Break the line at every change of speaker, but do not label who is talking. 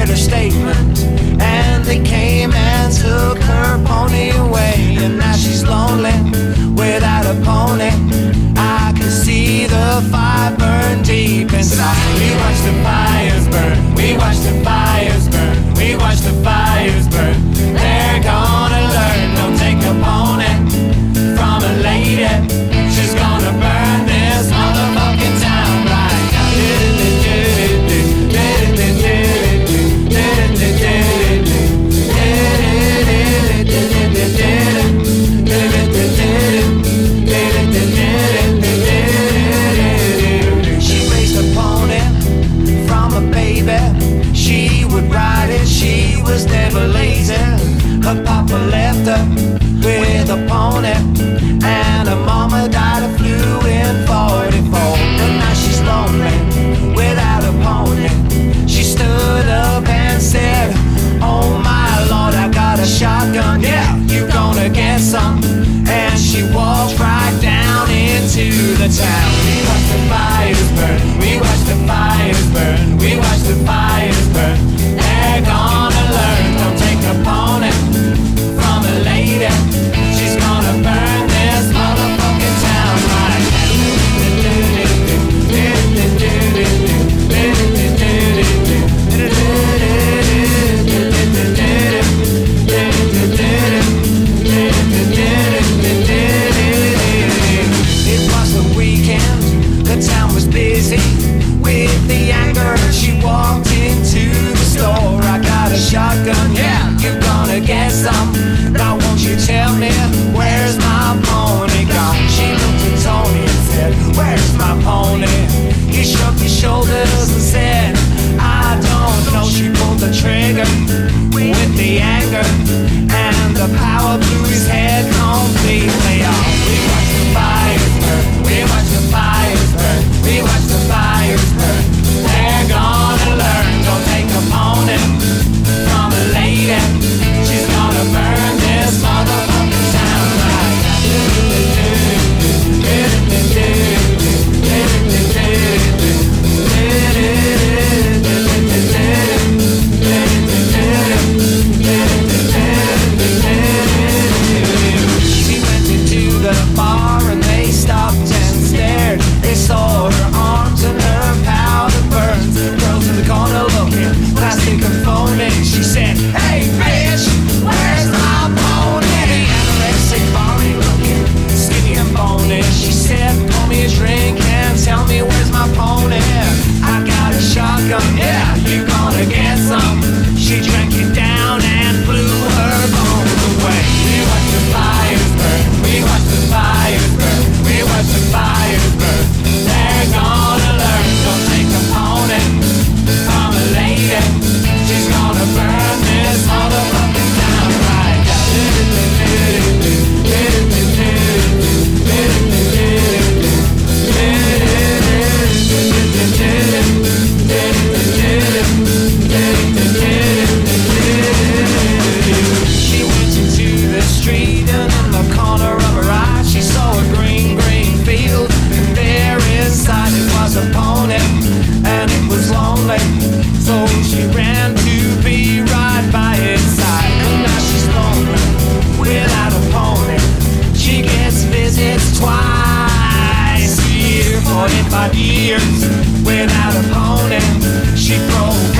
read her statement, and they came and took her pony away. And now she's lonely without a pony. I can see the fire burn deep inside. We watch the fires burn, we watch the fires burn, we watch the fires burn. They're gonna learn, don't take a pony from a lady. She's gonna burn this motherfucking town right. She raised a pony from a baby. She would ride it, she was never lazy. Her papa left her with a pony, and her mama died of flu in 44. But now she's lonely without a pony. She stood up and said, oh my Lord, I got a shotgun, yeah, you gonna get some. And she walked right down into the town. We watch the fires burn, we watch the fires burn, we watch the fires burn. They're gonna learn, don't take a pony from a lady. She's gonna burn this motherfucking town right. It was the weekend, the town was busy with the anger. She walked into the store. I got a shotgun, yeah, you're gonna get some. Now won't you tell me, where's my pony gone? She looked at Tony and said, where's my pony? He shrugged his shoulders and said, I don't know. She pulled the trigger with the anger, and the power blew his head completely off. We watch the fires burn, we watch the fires burn, we watch the fires burn. They're gonna learn, don't take a pony from a lady. She's gonna burn this motherfucking town right. She went into the bar and they stopped and stared. They saw her arms and her powder burns. Girls in the corner looking plastic and phony. She said, hey bitch, where's my pony? Anorexic Barney looking skinny and bony. She said, pour me a drink and tell me where's my pony. I got a shotgun, yeah, you gonna get some. She drank it down and blew her bones away. We watch the fires burn, we watch the fires burn, we watch the fires burn. They're gonna learn, don't take a pony from a lady. She's gonna burn this motherfucking town right. She went into the street, and in the corner of her eye she saw a green, green field. And there inside it was a pony, and it was lonely. So she ran to be right by its side. And now she's lonely without a pony. She gets visits twice a year, 45 years without a pony. She broke